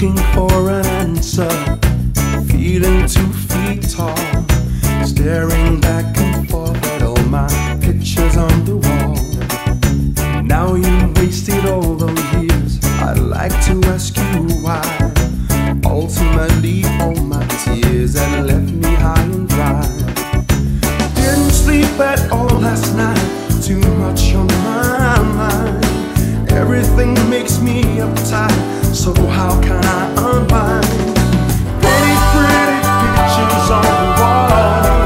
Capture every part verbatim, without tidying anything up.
looking for an answer, feeling two feet tall, staring back and forth at all my pictures on the wall. Now you've wasted all those years, I'd like to ask you why. Ultimately all my tears had left me high and dry. Didn't sleep at all last night, too much on my mind. Everything makes me uptight, so how can I unwind? Pretty, pretty pictures on the wall.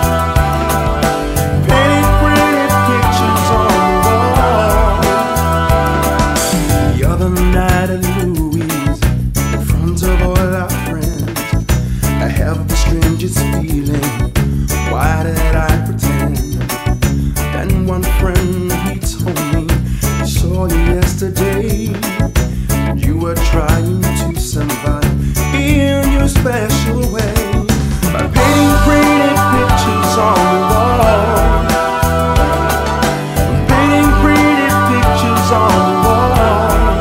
Pretty, pretty pictures on the wall. The other night at Louise, in front of all our friends, I have the strangest feeling. Why did I pretend? Then one friend, he told me, he saw you yesterday. You were trying to survive in your special way by painting pretty pictures on the wall. Painting pretty pictures on the wall.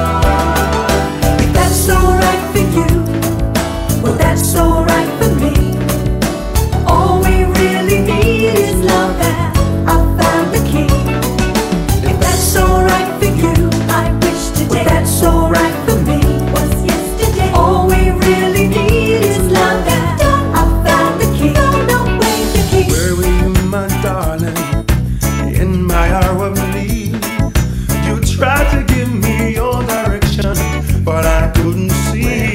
If that's alright for you, well that's alright for me. All we really need is love, that I found the key. If that's alright for you, I wish today, well that's alright for me. Was yesterday. All we really need is love, that I found the key. Don't wait the key. Where were you, my darling, in my hour of need? You tried to give me your direction, but I couldn't see.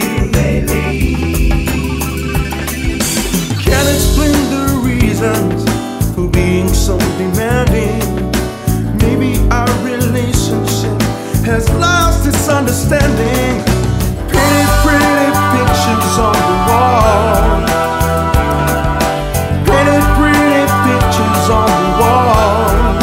Can't explain the reasons for being so demanding. Maybe our relationship has lost its understanding. Pretty, pretty pictures on the wall. Pretty, pretty pictures on the wall.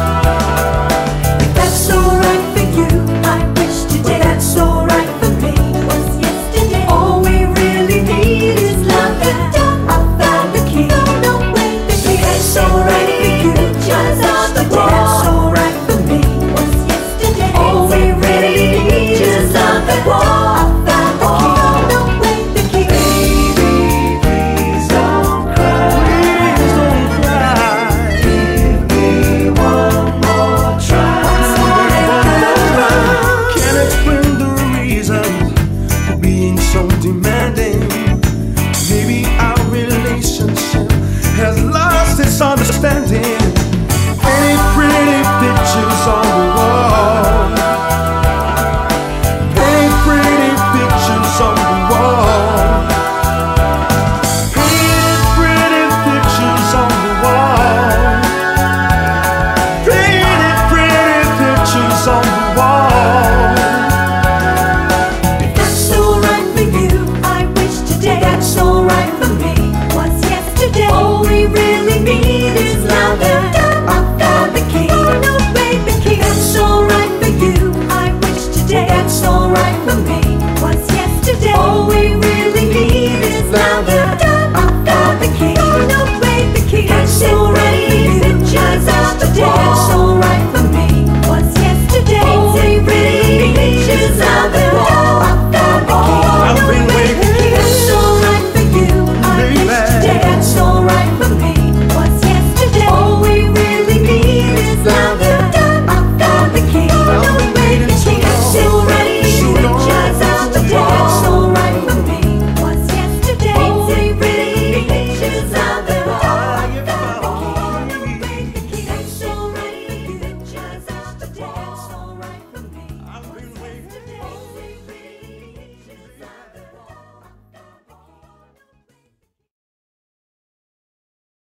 If that's alright for you, I wish today. Well, that's alright for me. Was yesterday. All we really need is love, that I found the key. Don't wait the key. That's alright for you, just on the wall. That's alright for me. Was yesterday. All we really need is love, that I found the key. Don't wait the key. Baby, please don't cry. Please don't cry. Give me one more try. Can't explain the reasons for being so demanding. Maybe our relationship has lost its understanding.